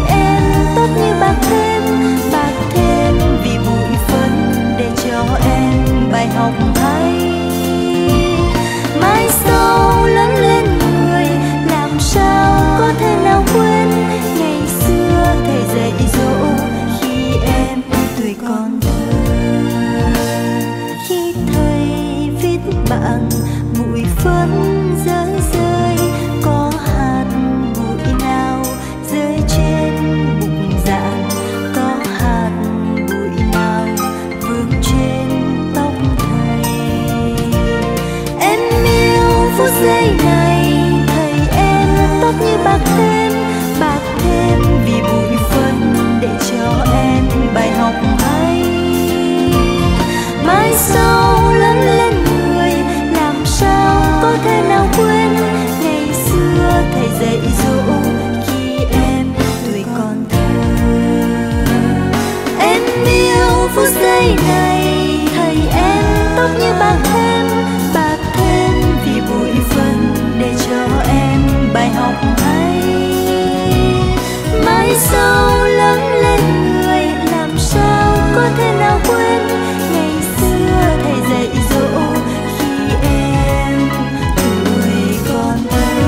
em tốt như bạc thêm vì bụi phấn để cho em bài học hay. Mai sau lớn lên người làm sao có thể nào quên ngày xưa thầy dạy dỗ khi em tuổi còn thơ. Khi thầy viết bảng bụi phấn rơi rơi, có hạt bụi nào rơi trên bục giảng, có hạt bụi nào vương trên tóc thầy. Em yêu phút giây này, thầy em tốt như bạc thêm vì bụi phấn để cho em bài học hay. Mai sau lớn lên người làm sao có thể nào quên ngày xưa thầy dạy dỗ khi em tuổi còn thơ. Em yêu phút giây này, thầy em tốt như bạc thêm vì bụi phấn để cho em bài học hay. Mai sau lớn lên người làm sao có thể nào quên ngày xưa thầy dạy dỗ khi em tuổi còn thơ.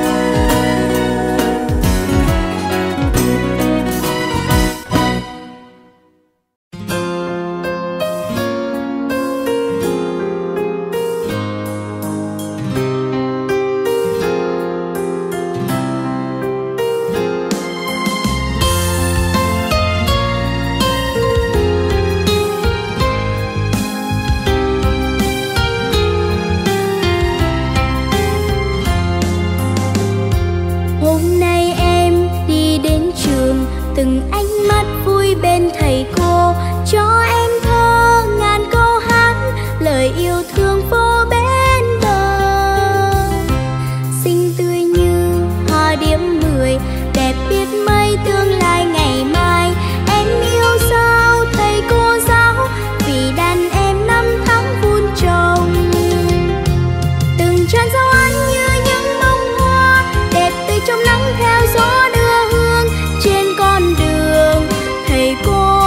Hôm nay em đi đến trường, từng ánh mắt vui bên thầy cô, cho em thơ ngàn câu hát lời yêu thương vô bên bờ. Xinh tươi như hoa điểm 10, đẹp biết mấy tương lai ngày mai. Em yêu sao thầy cô giáo, vì đàn em năm tháng vun trồng. Từng tràn dấu anh như những bông hoa đẹp tươi trong nắng theo gió đưa hương trên con đường thầy cô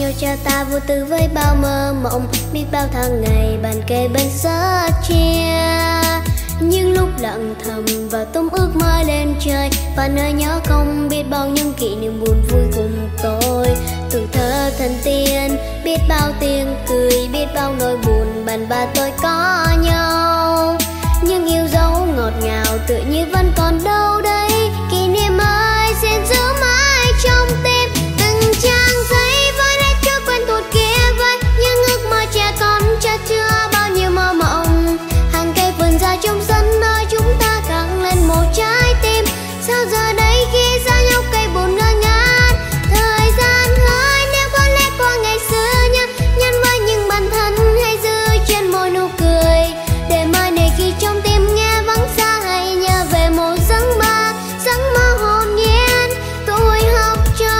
nhau cho ta vô tư với bao mơ mộng, biết bao tháng ngày bàn kề bên sát chia. Những lúc lặng thầm và tung ước mơ lên trời, và nơi nhớ không biết bao những kỷ niệm buồn vui cùng tôi. Tuổi thơ thần tiên, biết bao tiếng cười, biết bao nỗi buồn bạn và tôi có nhau. Nhưng yêu dấu ngọt ngào tựa như vẫn còn đâu đấy, kỷ niệm ơi xin giữ mãi trong tim. Từng trang giấy với nét chữ quen thuộc kia vơi, những ước mơ trẻ con chất chứa bao nhiêu mơ mộng. Hàng cây vườn ra trong sân nơi chúng ta gắng lên một trái tim. Sao giờ đây khi xa nhau cây buồn ngơ ngác, thời gian hơi nếu có lẽ qua ngày xưa nhé, nhân với những bản thân hay giữ trên môi nụ cười. Để mai này khi trong tim nghe vắng xa, hãy nhớ về một giấc mơ hồn nhiên tôi học trò.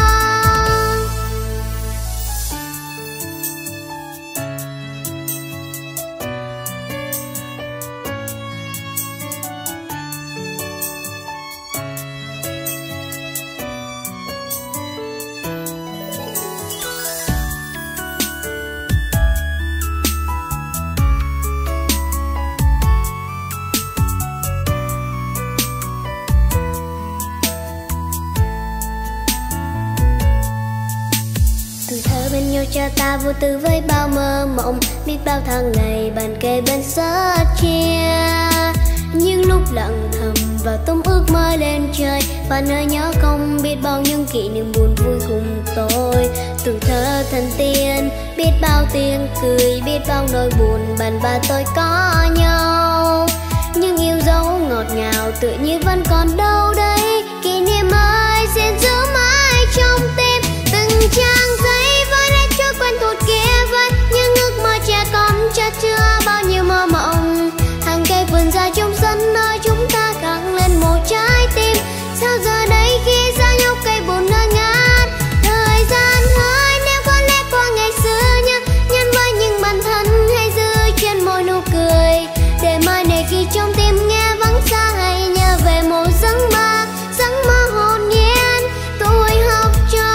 Tuổi thơ bên nhau cho ta vô tư với bao mơ mộng, biết bao tháng ngày bàn kề bên sát chia. Những lúc lặng thầm và tung ước mơ lên trời, và nơi nhớ không biết bao những kỷ niệm buồn vui cùng tôi. Tuổi thơ thần tiên, biết bao tiếng cười, biết bao nỗi buồn bạn và tôi có nhau. Nhưng yêu dấu ngọt ngào tựa như vẫn còn đâu đấy, kỷ niệm ơi xin giữ mãi trong tim. Từng trang giấy với nét chữ quen thuộc kia vơi, những ước mơ trẻ con chất chứa bao nhiêu mơ mộng. Hàng cây vườn ra trong sân nơi chúng ta gắng lên một trái tim. Sao giờ đây khi xa nhau cây buồn ngơ ngác, thời gian hơi nếu có lẽ qua ngày xưa nhé, nhân với những bản thân hay giữ trên môi nụ cười. Để mai này khi trong tim nghe vắng xa, hãy nhớ về một giấc mơ hồn nhiên tôi học trò.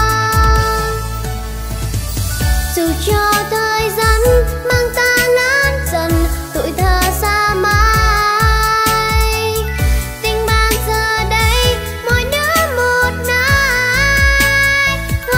Dù cho thời gian mang ta lớn dần, tuổi thơ xa mãi, tình bạn giờ đây mỗi đứa một nơi.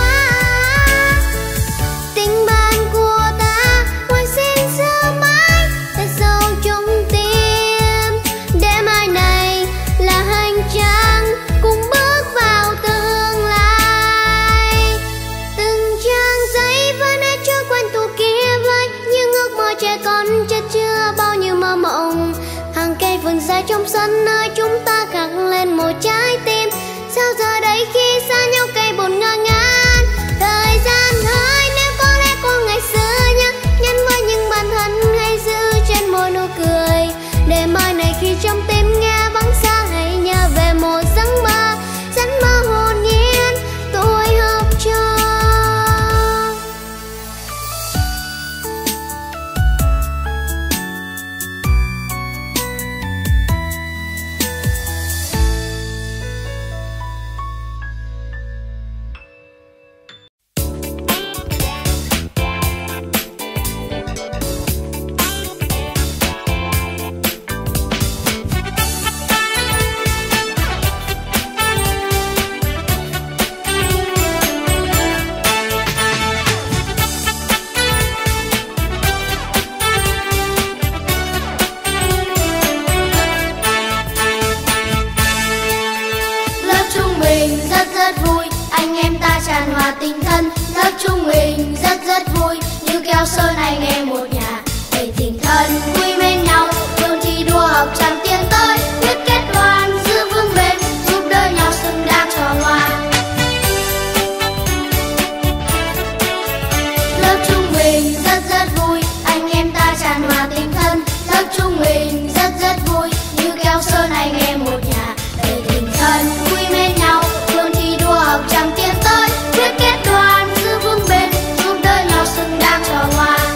Tình bạn của ta ngoài xin giữ mãi thật sâu trong tim, để mai này là hành trang cùng bước vào tương lai. Từng trang giấy với nét chữ quen thuộc kia vơi, những ước mơ trẻ con chất chứa bao nhiêu mơ mộng. Hàng cây vườn ra trong sân nơi chúng ta gắng lên một trái tim. Sao giờ đây khi xa nhau cây buồn ngơ ngác, thời gian hơi nếu có lẽ qua ngày xưa nhé, nhân với những bản thân hay giữ trên môi nụ cười. Để mai này khi trong tim nghe vắng xa, hãy nhớ về một giấc mơ hồn nhiên tôi học trò. tràn hòa tình thân. Lớp chúng mình rất vui, như keo sơn anh em một nhà, để tình thân vui bên nhau, luôn thi đua học chẳng tiến tới, quyết kết đoàn giữ vững bền, giúp đỡ nhau xứng đáng trò ngoan. Lớp chúng mình rất vui, anh em ta tràn hòa tình thân. Lớp chúng mình rất vui, như keo sơn anh em một nhà, để tình thân vui bên nhau, luôn thi đua học chẳng tiến tới, quyết kết đoàn giữ vững bền, giúp đỡ nhau xứng đáng trò ngoan.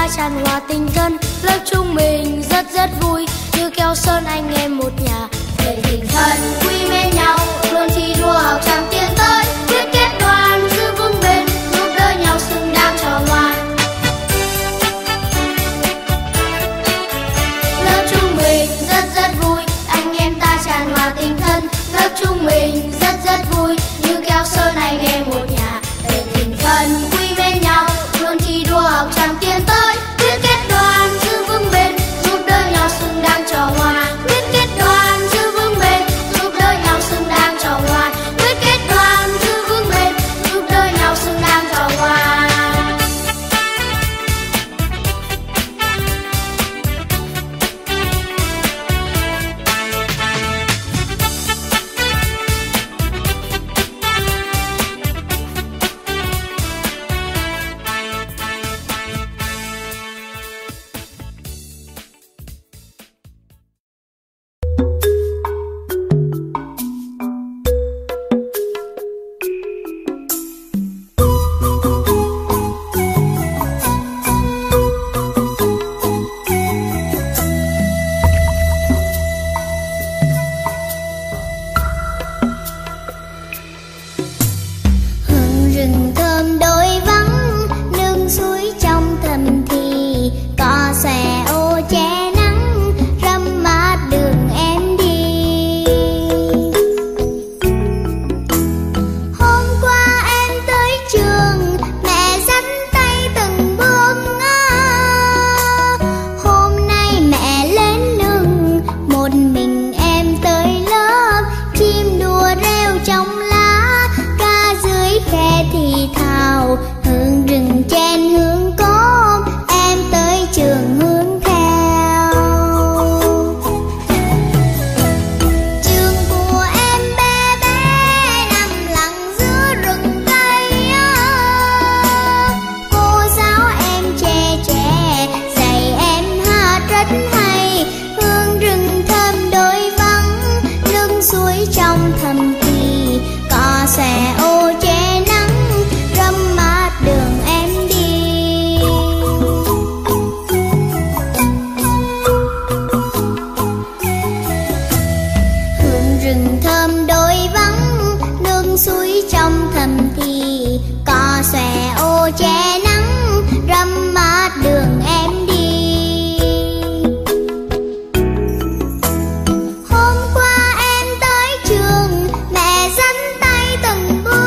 ta tràn hòa tình thân. Lớp chúng mình rất rất vui, như keo sơn anh em một nhà. Để tình thân quý mến nhau, luôn thi đua học trò tiến tới. Quyết kết đoàn giữ vững bền, giúp đỡ nhau xứng đáng trò ngoan. Lớp chúng mình rất rất vui, anh em ta tràn hòa tình thân. Lớp chúng mình rất rất vui, như keo sơn anh em một nhà. Để tình thân quý mến nhau, luôn thi đua học trò tiến tới. Quyết kết đoàn giữ vững bền, giúp đỡ nhau xứng đáng trò ngoan. Quyết kết đoàn giữ vững bền, giúp đỡ nhau xứng đáng trò ngoan. Quyết kết đoàn giữ vững bền, giúp đỡ nhau xứng đáng trò ngoan. Hôm qua em tới trường, mẹ dẫn tay từng bước.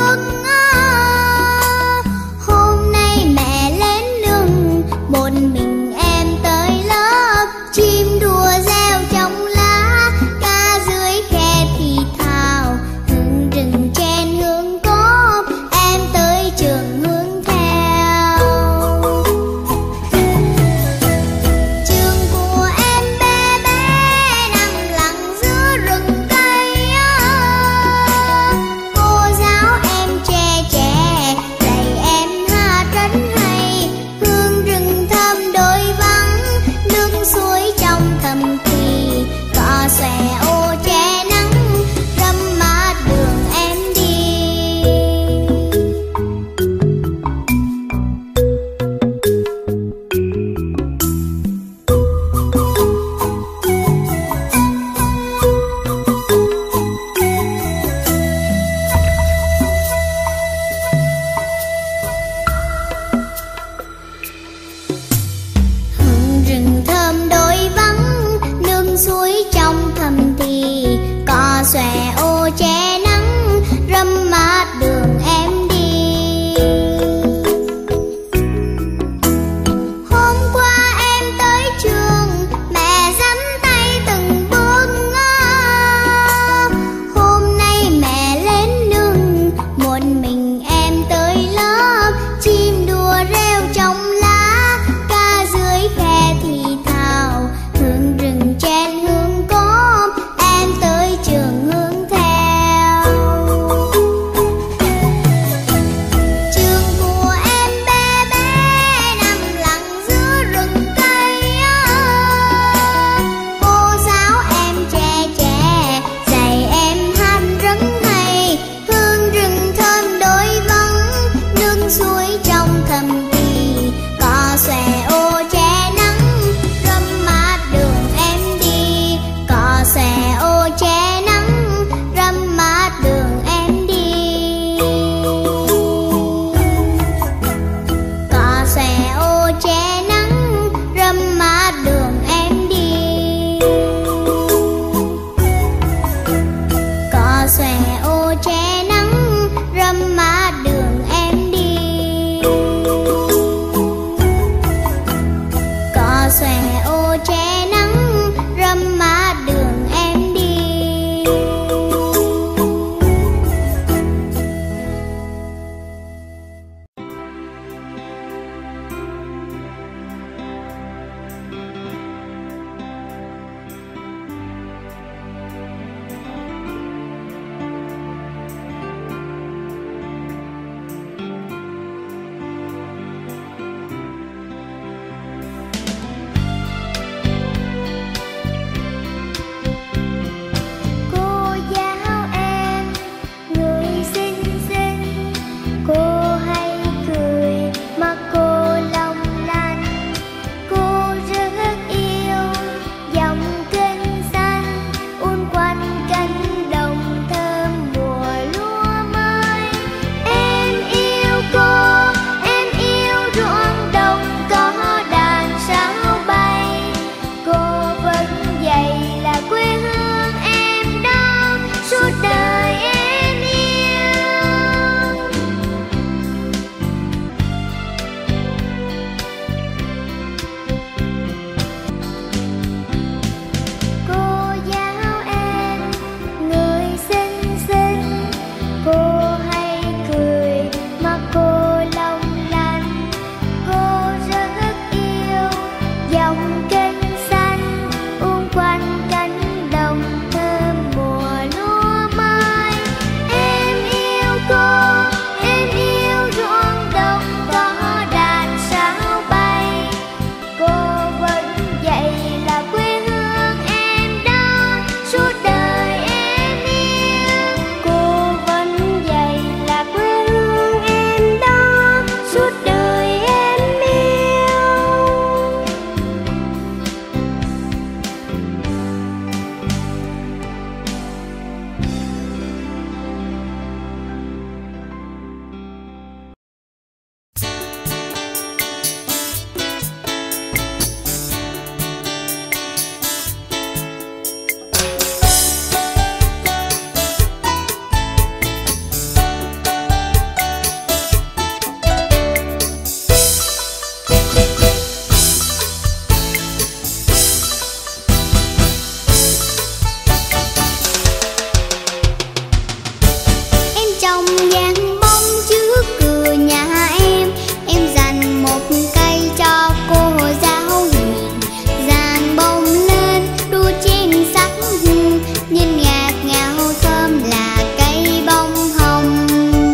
trồng giang bông trước cửa nhà em dành một cây cho cô giáo hiền. Giang bông lên đua chen sắc hương, nhìn ngạt ngào thơm là cây bông hồng.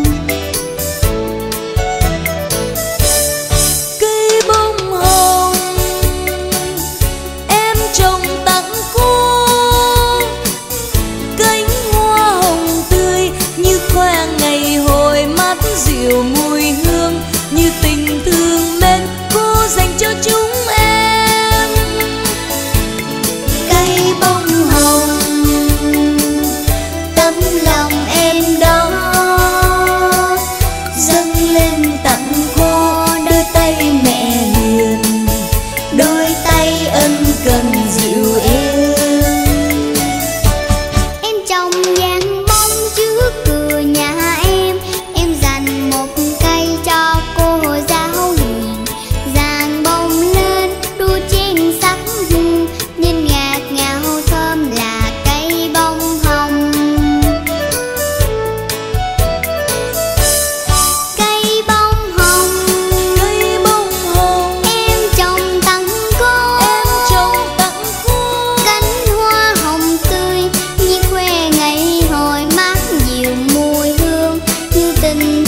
Cây bông hồng em trồng tặng cô, cánh hoa hồng tươi như khoe ngày hồi mát dịu mùi hương, như tình thương mến cô dành cho chúng em. Cây bông hồng tấm lòng em đó dâng lên tặng cô, đôi tay mẹ hiền, đôi tay ân cần dịu êm. Em trồng giang bông trước cửa nhà em dành một cây cho cô giáo hiền. Giang bông lên đua chen sắc hương, nhìn ngạt ngào thơm là cây bông hồng. Cây bông hồng em trồng tặng cô, cánh hoa hồng tươi như khoe ngày hồi mát dịu mùi hương, như tình